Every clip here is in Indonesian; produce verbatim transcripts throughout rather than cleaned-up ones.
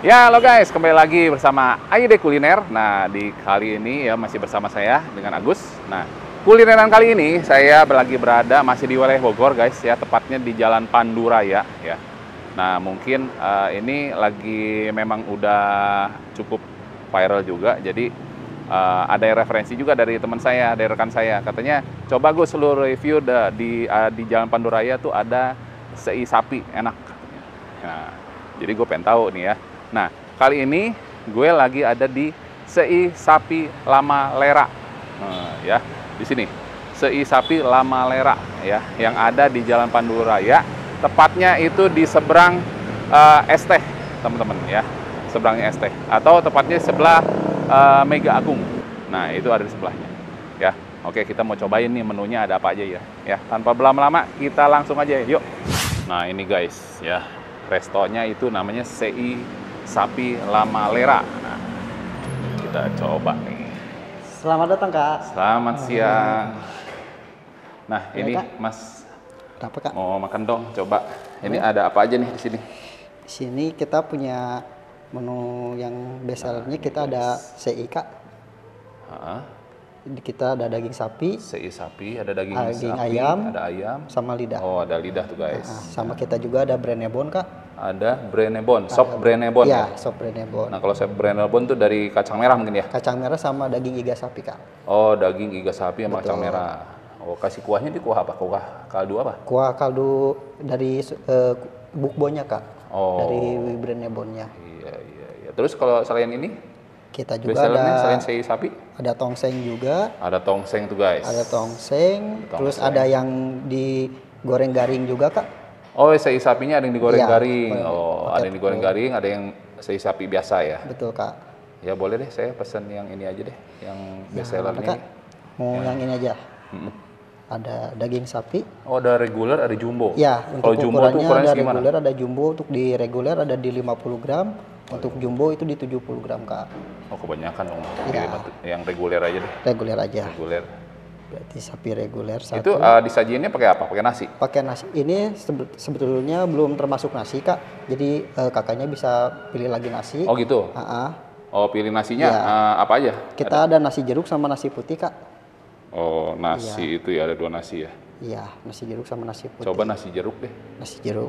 Ya, halo guys, kembali lagi bersama Aide Kuliner. Nah, di kali ini ya masih bersama saya dengan Agus. Nah, kulineran kali ini saya lagi berada masih di wilayah Bogor guys ya, tepatnya di Jalan Panduraya ya. Nah, mungkin uh, ini lagi memang udah cukup viral juga. Jadi uh, ada referensi juga dari teman saya, dari rekan saya. Katanya, coba Gus lu review da, di uh, di Jalan Panduraya tuh ada sei sapi enak. Nah, jadi gue pengen tahu nih ya. Nah, kali ini gue lagi ada di Sei Sapi Lama Lera, nah, ya di sini Sei Sapi Lama Lera ya, yang ada di Jalan Panduraya, tepatnya itu di seberang uh, S T, teman-teman ya, seberangnya S T, atau tepatnya sebelah uh, Mega Agung. Nah, itu ada di sebelahnya, ya. Oke, kita mau cobain nih menunya ada apa aja ya, ya. Tanpa berlama-lama, kita langsung aja, yuk. Nah, ini guys, ya, restonya itu namanya Sei Sapi Lama Lera. Nah, kita coba nih. Selamat datang Kak. Selamat siang. Nah, Ya, ini Kak. Mas Kenapa Kak? mau makan dong, coba. Ini Ya. ada apa aja nih di sini? Di sini kita punya menu yang bestsellernya, kita ada sei Kak. Heeh. Kita ada daging sapi, Sei sapi, ada daging, daging sapi, ayam, ada ayam, sama lidah. oh ada lidah tuh guys. Nah, sama kita juga ada Brenebon Kak. Ada Brenebon, sop Brenebon ya. Iya, sop Brenebon. Nah, kalau sop Brenebon tuh dari kacang merah mungkin ya? Kacang merah sama daging iga sapi Kak. Oh, daging iga sapi sama Betul. kacang merah. Oh, kasih kuahnya di kuah apa? Kuah kaldu apa? Kuah kaldu dari uh, bukbonya Kak. Oh. Dari Brenebonnya. Iya, iya, iya. Terus kalau selain ini? Kita juga Bestsellernya ada selain sei sapi? ada tongseng juga. Ada tongseng tuh guys. Ada tongseng, Tongseng. terus ada yang digoreng garing juga Kak. Oh, sei sapinya ada yang digoreng Iya, garing. goreng- Oh, pakai ada yang digoreng garing, ada yang sei sapi biasa ya. Betul Kak. Ya boleh deh, saya pesan yang ini aja deh, yang best Yang seller mana, ini. Kak? Mau yang ini aja. Mm-mm. Ada daging sapi. Oh, ada reguler, ada jumbo. Ya, Kalau untuk jumbo tuh ukurannya ukurannya ada segimana? reguler, ada jumbo. Untuk di reguler ada di lima puluh gram, untuk jumbo itu di tujuh puluh gram Kak. Oh, kebanyakan dong. Iya. Yang reguler aja deh. Reguler aja. Reguler. Berarti sapi reguler satu. Itu uh, disajiinnya pakai apa? Pakai nasi? Pakai nasi. Ini sebe- sebetulnya belum termasuk nasi Kak. Jadi eh, kakaknya bisa pilih lagi nasi. Oh gitu. Ah, ah. Oh, pilih nasinya Iya. uh, apa aja? Kita ada. nasi jeruk sama nasi putih Kak. Oh, nasi itu ya, ada dua nasi ya. Iya, nasi jeruk sama nasi putih. Coba nasi jeruk deh. Nasi jeruk.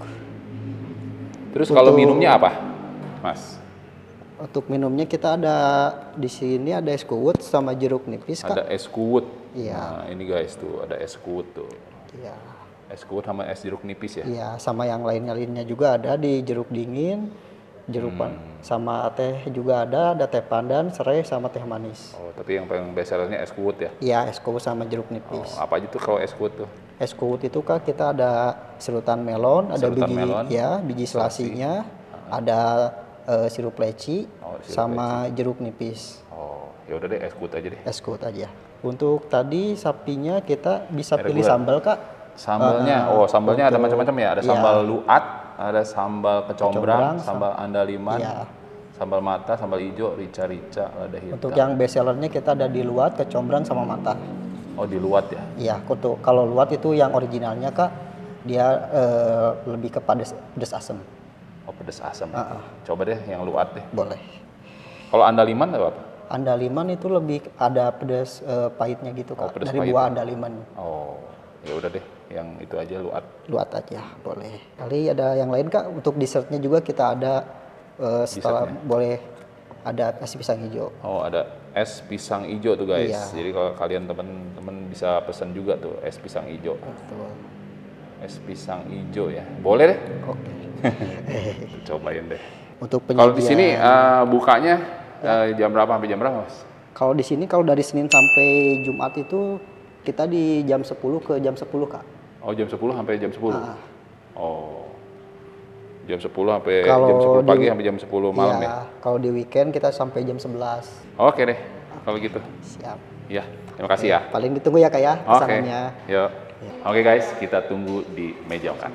Terus kalau Untuk- minumnya apa, Mas? Untuk minumnya kita ada di sini ada es kuwut sama jeruk nipis Kak. Ada es kuwut. Iya. Nah, ini guys tuh ada es kuwut tuh. Iya. Es kuwut sama es jeruk nipis ya. Iya, sama yang lainnya lainnya juga ada di jeruk dingin, jeruk pan- Hmm. sama teh juga ada, ada teh pandan, serai sama teh manis. Oh, tapi yang paling best sellernya es kuwut ya. Iya, es kuwut sama jeruk Oh, nipis. apa aja tuh kalau es kuwut tuh? Es kuwut itu Kak kita ada serutan melon, ada Serutan biji melon, ya, biji selasinya, ada eh, sirup leci Oh, sirup sama jeruk nipis. Oh, ya udah deh es kuwut aja deh. Es kuwut aja. Untuk tadi sapinya kita bisa Eh, pilih reguler. sambal Kak. Sambalnya, Uh, oh sambalnya ada untuk- macam-macam ya. Ada iya. sambal luat, ada sambal kecombrang, Kecombrang, sambal andaliman, Iya. sambal mata, sambal hijau, rica-rica, lada hitam. Untuk yang best sellernya kita ada di luat, kecombrang sama mata. Oh, di luat ya. Iya, untuk kalau luat itu yang originalnya Kak, dia eh, lebih ke pedes, pedes asam. Oh, pedas asam. Uh-uh. Coba deh yang luat deh. Boleh. Kalau andaliman apa? Andaliman itu lebih ada pedes eh, pahitnya gitu Oh, Kak, pedes dari pahit. buah andaliman. Oh, ya udah deh, yang itu aja luat. Luat aja, boleh. Kali ada yang lain Kak, untuk dessertnya juga kita ada eh, setelah Dessertnya? boleh ada es pisang hijau. Oh, ada es pisang hijau tuh guys. Iya. Jadi kalau kalian temen-temen bisa pesan juga tuh es pisang hijau. Betul. Es pisang hijau ya. Boleh deh. Oke. Cobain deh. Untuk Kalau di sini penyajian- eh, bukanya eh, jam berapa sampai jam berapa, Mas? Kalau di sini kalau dari Senin sampai Jumat itu kita di jam sepuluh ke jam sepuluh Kak. Oh, jam sepuluh sampai jam sepuluh. Ah. Oh. Jam sepuluh sampai Kalau jam sepuluh pagi di- sampai jam sepuluh malam ya. Iya, kalau di weekend kita sampai jam sebelas. Oke deh. Kalau gitu. Siap. Ya, terima kasih ya. Paling ditunggu ya Kak ya Oke. pesanannya. Yuk. Oke guys, kita tunggu di meja makan.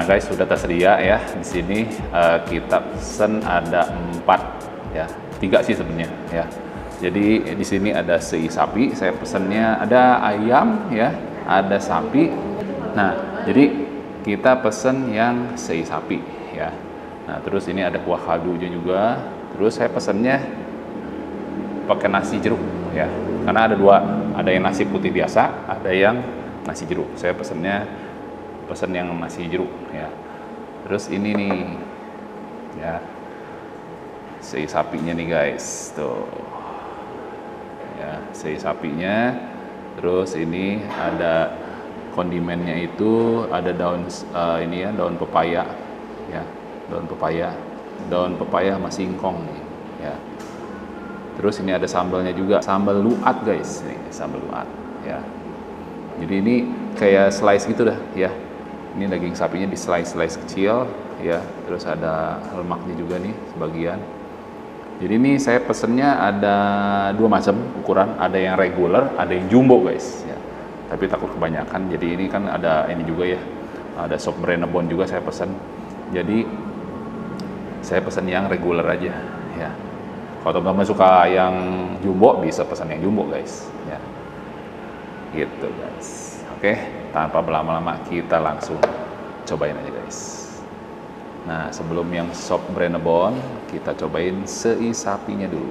guys, sudah tersedia ya di sini. Uh, kita pesen ada empat ya, tiga sih sebenarnya ya. Jadi di sini ada sei sapi, saya pesennya ada ayam ya, ada sapi. Nah, jadi kita pesen yang sei sapi ya. Nah, terus ini ada kuah kaldunya juga. Terus saya pesennya pakai nasi jeruk ya. Karena ada dua, ada yang nasi putih biasa, ada yang nasi jeruk. Saya pesennya pesen yang nasi jeruk ya. Terus ini nih ya, sei sapinya nih guys, tuh ya, sei sapinya. Terus ini ada kondimennya, itu ada daun uh, ini ya, daun pepaya ya, daun pepaya daun pepaya sama singkong nih ya. Terus ini ada sambalnya juga, sambal luat guys, nih sambal luat ya. Jadi ini kayak slice gitu dah ya. Ini daging sapinya di slice-slice kecil ya. Terus ada lemaknya juga nih sebagian. Jadi ini saya pesennya ada dua macam ukuran, ada yang regular, ada yang jumbo guys ya. Tapi takut kebanyakan, jadi ini kan ada ini juga ya, ada sop Brenebon juga saya pesen. Jadi saya pesen yang regular aja ya. Kalau teman-teman suka yang jumbo, bisa pesan yang jumbo guys ya. Gitu guys. Oke, tanpa berlama-lama kita langsung cobain aja guys. Nah, sebelum yang sop Brenebon, kita cobain sei sapinya dulu.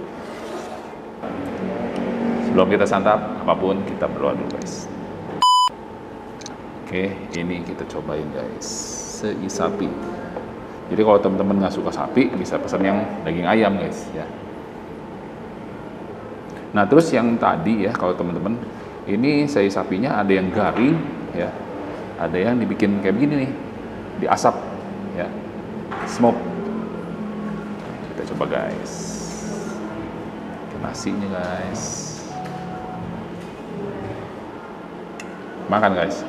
Sebelum kita santap apapun, kita berdoa dulu guys. Oke, ini kita cobain guys, sei sapi. Jadi kalau teman-teman nggak suka sapi, bisa pesan yang daging ayam guys ya. Nah, terus yang tadi ya, kalau teman-teman, ini sei sapinya ada yang garing ya, ada yang dibikin kayak begini nih, diasap ya, smoke. Kita coba guys, ke nasinya guys, makan guys.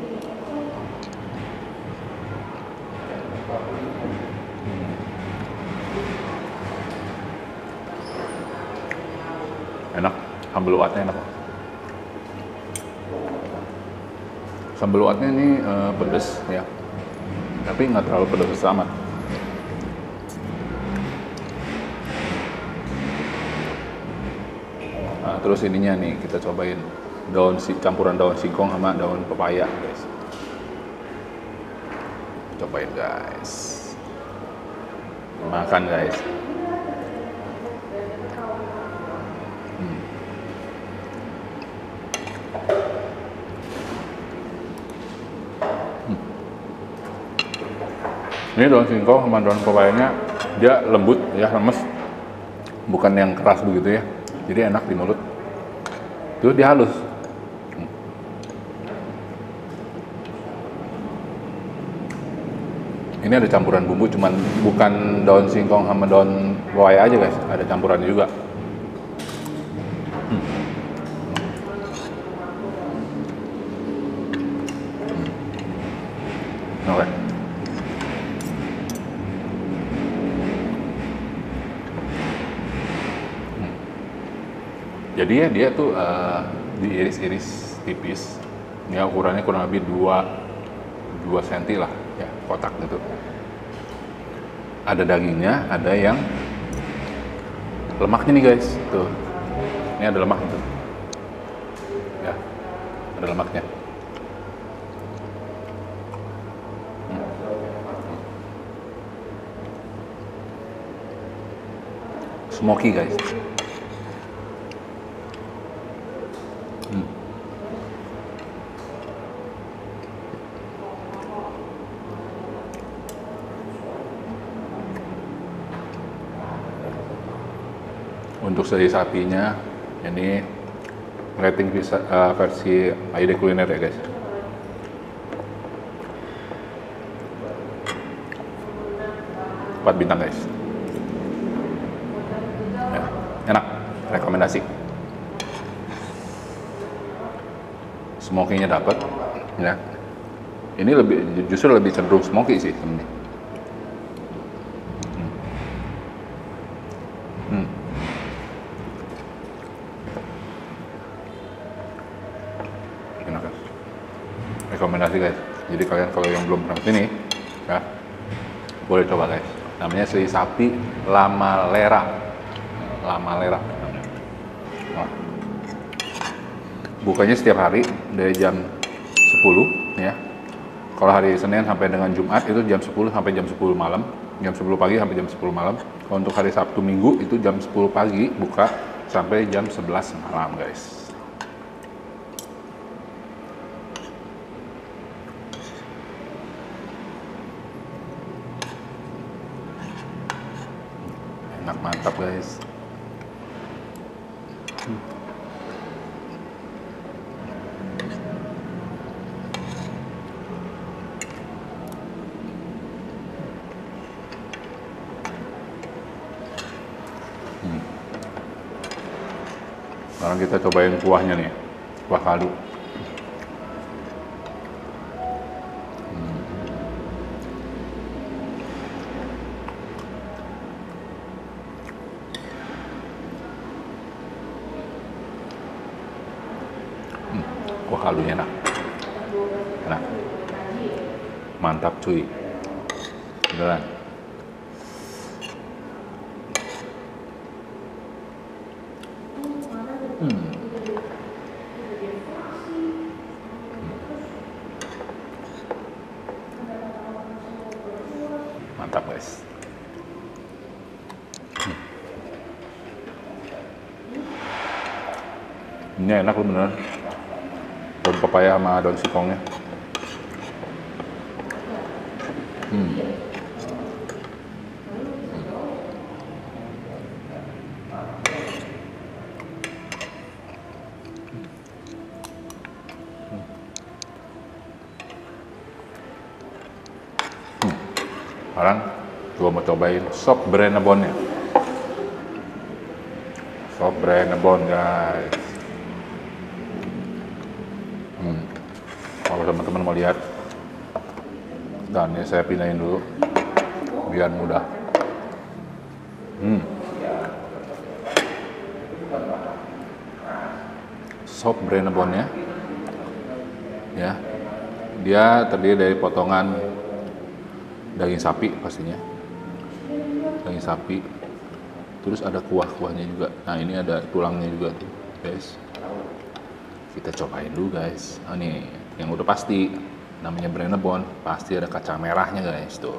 Enak, sambal luwatnya enak. Sambal luwatnya ini uh, pedas ya, tapi nggak terlalu pedas amat. Nah, terus ininya nih kita cobain daun si campuran daun singkong sama daun pepaya guys. Cobain guys, makan guys. Ini daun singkong sama daun pepayanya dia lembut ya, lemes, bukan yang keras begitu ya. Jadi enak di mulut. Terus dia halus. Ini ada campuran bumbu, cuman bukan daun singkong sama daun pepaya aja guys, ada campurannya juga. Hmm. Hmm. Oke. Okay. Jadi ya dia tuh uh, diiris-iris tipis. Ini ukurannya kurang lebih dua senti lah ya, kotak gitu. Ada dagingnya, ada yang lemaknya nih guys. Tuh. Ini ada lemak gitu. Ya. Ada lemaknya. Hmm. Smoky guys. Hmm. Untuk sei sapinya ini rating bisa, uh, versi A I D Kuliner ya guys. empat bintang guys. Ya, enak, rekomendasi. Smoky-nya dapat ya. Ini lebih justru lebih cenderung smoky sih sebenarnya. Hmm. Hmm. Enak kan? Rekomendasi guys. Jadi kalian kalau yang belum pernah kesini, Ya, boleh coba guys. Namanya si sapi Lamalera. Lamalera. Nah, bukanya setiap hari dari jam sepuluh ya. Kalau hari Senin sampai dengan Jumat itu jam sepuluh sampai jam sepuluh malam. Jam sepuluh pagi sampai jam sepuluh malam. Kalau untuk hari Sabtu Minggu itu jam sepuluh pagi buka sampai jam sebelas malam guys. Enak, mantap guys. Hmm. Hmm. Sekarang kita cobain kuahnya nih, kuah kaldu. Kuah kaldunya enak, enak, mantap cuy, beneran. Hmm. Mantap guys. Hmm. Ini enak loh beneran. Daun pepaya sama daun singkongnya. Hmm. Hmm. Sekarang gua mau cobain sop Brenebonnya. Sop Brenebon guys. Hmm. Kalau teman-teman mau lihat, dan ini saya pindahin dulu biar mudah. Hmm. Sop Brenebonnya, ya, dia terdiri dari potongan daging sapi pastinya, daging sapi. Terus ada kuah-kuahnya juga. Nah ini ada tulangnya juga tuh, guys. Kita cobain dulu guys. Oh, nih yang udah pasti namanya Brenebon, pasti ada kacang merahnya guys tuh.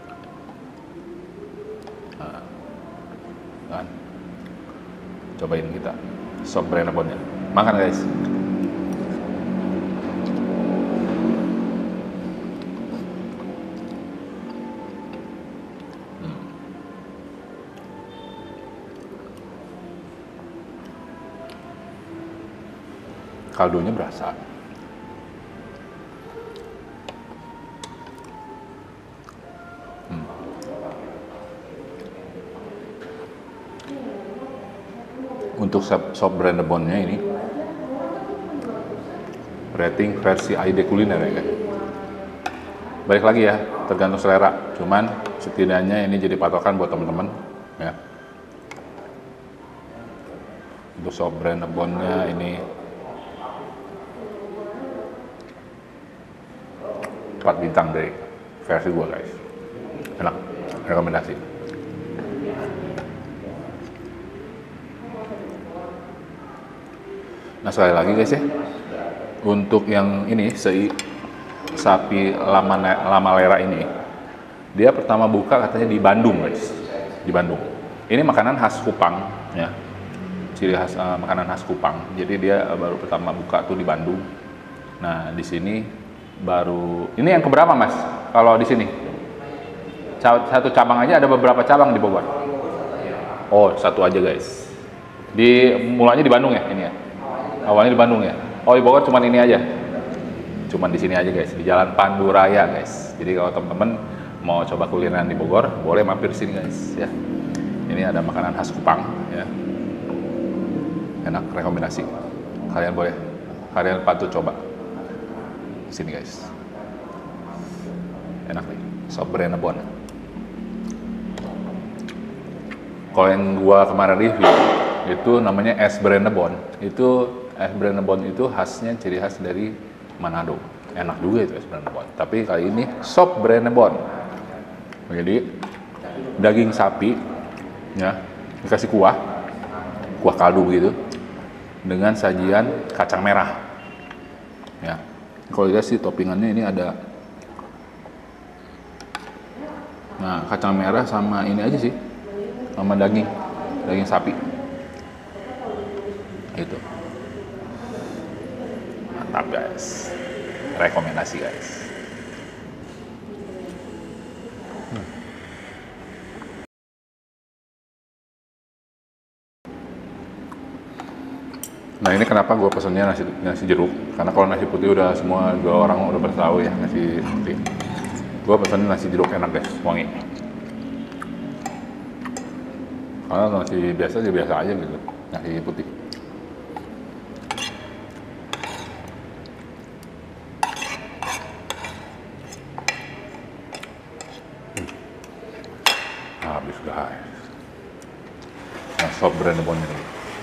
Nah, kan? Cobain kita sop Brenebonnya. Makan guys. Hmm. Kaldunya berasa. Hmm. Untuk sop, sop Brenebonnya ini rating versi A I D kuliner ya kan. Balik lagi ya, tergantung selera. Cuman setidaknya ini jadi patokan buat teman-teman ya. Untuk sop Brenebonnya ini empat bintang dari versi gua guys. Enak, rekomendasi. Nah sekali lagi guys ya, untuk yang ini si sapi Lamalera ini, dia pertama buka katanya di Bandung guys, di Bandung. Ini makanan khas Kupang ya, ciri khas uh, makanan khas Kupang. Jadi dia uh, baru pertama buka tuh di Bandung. Nah di sini baru, ini yang keberapa mas? Kalau di sini satu cabang aja, ada beberapa cabang di Bogor. Oh satu aja guys. Di mulanya di Bandung ya ini ya. Awalnya di Bandung ya. Oh di Bogor cuman ini aja. Cuman di sini aja guys, di Jalan Panduraya guys. Jadi kalau teman-teman mau coba kulineran di Bogor, boleh mampir sini guys ya. Ini ada makanan khas Kupang ya. Enak, rekomendasi. Kalian boleh, kalian patut coba sini guys. Enak nih, sop Brenebon. Kalau yang gua kemarin review itu namanya es Brenebon. Itu es Brenebon itu khasnya ciri khas dari Manado. Enak juga itu es Brenebon. Tapi kali ini sop Brenebon. Jadi daging sapi ya dikasih kuah, kuah kaldu gitu dengan sajian kacang merah. Ya, kalau lihat sih toppingannya ini ada, nah kacang merah sama ini aja sih, sama daging, daging sapi. Itu mantap guys, rekomendasi guys. Nah ini kenapa gue pesennya nasi, nasi jeruk, karena kalau nasi putih udah semua dua orang udah pada tahu ya nasi putih. Gue pesennya nasi jeruk enak guys, wangi. Karena nasi biasa sih biasa aja gitu, nasi putih. Habis guys. Nah sop brand bon ini.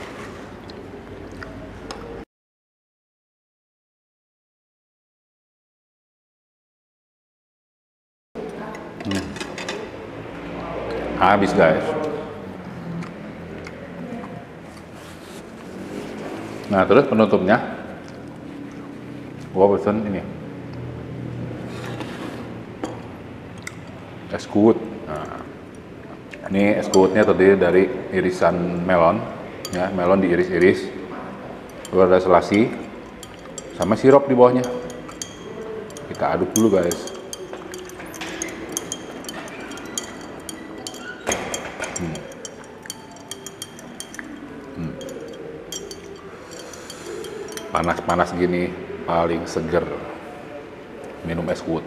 Hmm. Habis guys. Nah terus penutupnya gua pesen ini es kuut. Nah, ini es kuutnya terdiri dari irisan melon ya, melon diiris-iris, lalu ada selasi sama sirup di bawahnya. Kita aduk dulu guys. Hmm. Hmm. Panas-panas gini paling seger minum es kuut.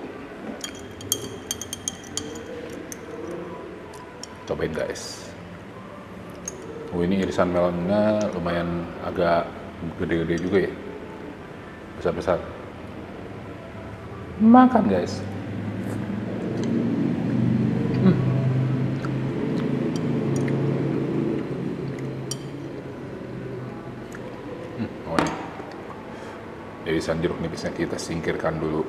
Cobain guys. Oh ini irisan melonnya lumayan agak gede-gede juga ya, besar-besar. Makan guys. Hmm. Hmm, oh ini. Irisan jeruk nipisnya kita singkirkan dulu.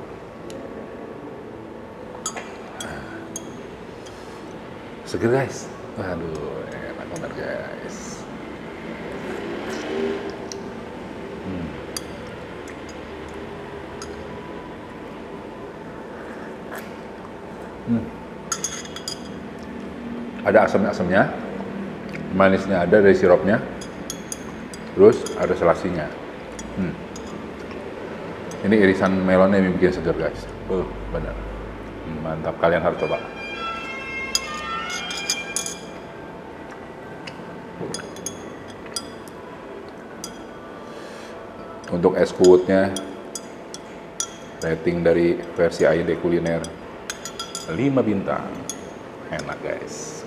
Seger guys. Waduh, enak banget guys. Hmm. Hmm. Ada asam-asamnya, manisnya ada dari sirupnya, terus ada selasinya. Hmm. Ini irisan melonnya yang bikin seger guys. Oh, benar. Hmm, mantap, kalian harus coba. Untuk es kuutnya, rating dari versi A I D Kuliner lima bintang. Enak guys.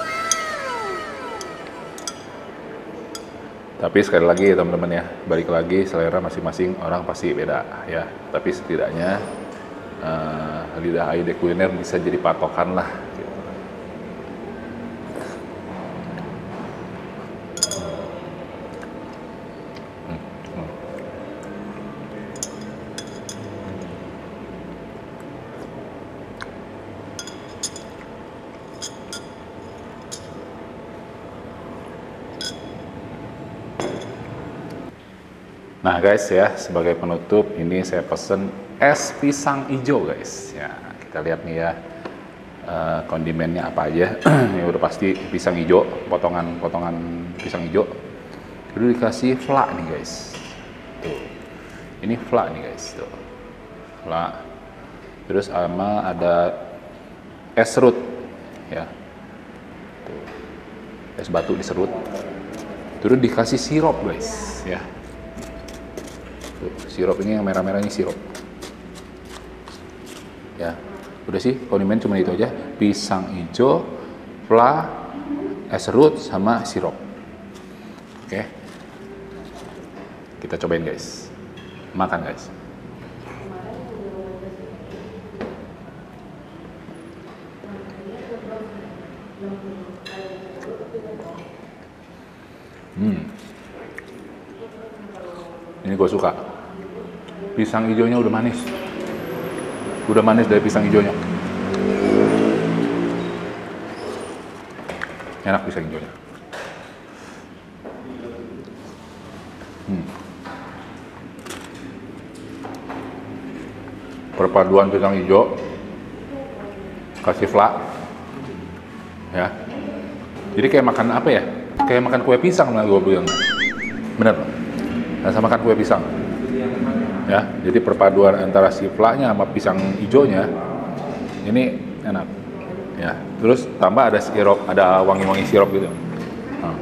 Tapi sekali lagi ya teman-teman ya, balik lagi selera masing-masing orang pasti beda ya. Tapi setidaknya uh, lidah A I D Kuliner bisa jadi patokan lah. Gitu. Nah guys ya, sebagai penutup ini saya pesen es pisang hijau guys. Ya kita lihat nih ya uh, kondimennya apa aja. Ini udah pasti pisang hijau, potongan-potongan pisang hijau. Lalu dikasih fla nih guys. Tuh, ini fla nih guys. Tuh, fla. Terus sama ada es serut ya. Tuh, es batu diserut. Terus dikasih sirup guys ya. Tuh, sirup ini yang merah-merah ini sirup. Ya, udah sih kondimen cuma itu aja. Pisang hijau, fla, es serut sama sirup. Oke. Kita cobain guys. Makan guys. Hmm. Ini gue suka. Pisang hijaunya udah manis. Udah manis dari pisang hijaunya. Enak pisang hijaunya. Hmm. Perpaduan pisang hijau, kasih fla, ya. Jadi kayak makan apa ya? Kayak makan kue pisang lah gue bilang. Bener, rasa makan kue pisang. Ya, jadi perpaduan antara si fla-nya sama pisang hijaunya ini enak. Ya, terus tambah ada sirup, ada wangi-wangi sirup gitu. Nah.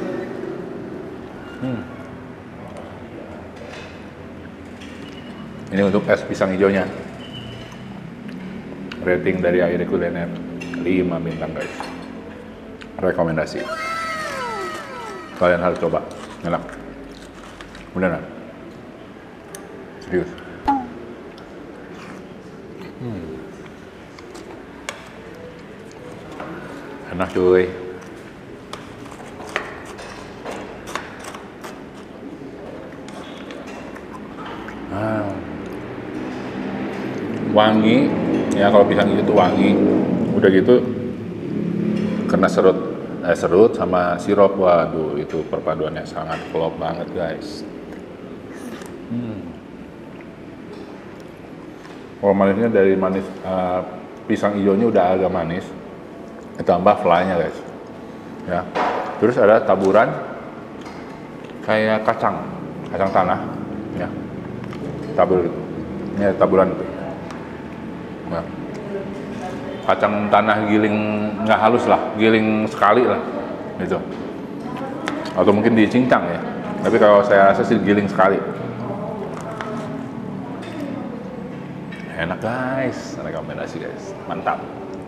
Hmm. Ini untuk es pisang hijaunya. Rating dari A I D Kuliner lima bintang guys. Rekomendasi. Kalian harus coba. Enak. Beneran. Serius. Hmm. Enak cuy. Ah. Wangi, ya kalau pisang hijau itu wangi. Udah gitu kena serut, eh, serut sama sirup. Waduh, itu perpaduannya sangat klop banget guys. Hmm. Kalau manisnya dari manis, uh, pisang hijaunya udah agak manis, ditambah fly-nya guys. Ya, terus ada taburan kayak kacang, kacang tanah, ya, tabur gitu. Ini ada taburan itu. Nah, kacang tanah giling nggak halus lah, giling sekali lah, gitu. Atau mungkin dicincang ya. Tapi kalau saya rasa sih giling sekali. Enak guys, rekomendasi guys, mantap.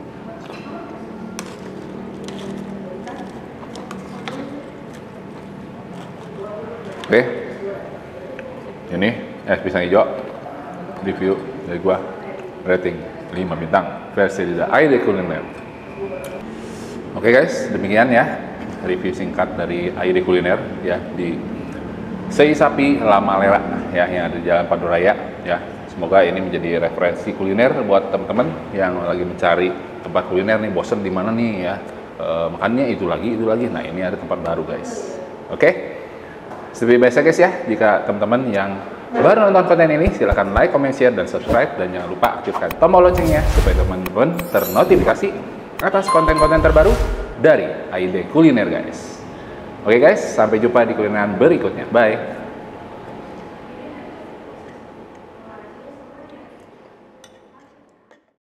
Oke, ini es pisang hijau review dari gua, rating lima bintang versi dari A I D Kuliner. Oke guys, demikian ya review singkat dari A I D Kuliner ya di Sei Sapi Lama Lela ya yang ada di Jalan Paduraya ya. Semoga ini menjadi referensi kuliner buat teman-teman yang lagi mencari tempat kuliner nih, bosen di mana nih ya, e, makannya itu lagi itu lagi. Nah ini ada tempat baru guys. Oke, seperti biasa guys ya, jika teman-teman yang baru nonton konten ini silahkan like, comment, share, dan subscribe, dan jangan lupa aktifkan tombol loncengnya supaya teman-teman ternotifikasi atas konten-konten terbaru dari A I D Kuliner guys. Oke guys, sampai jumpa di kulineran berikutnya. Bye.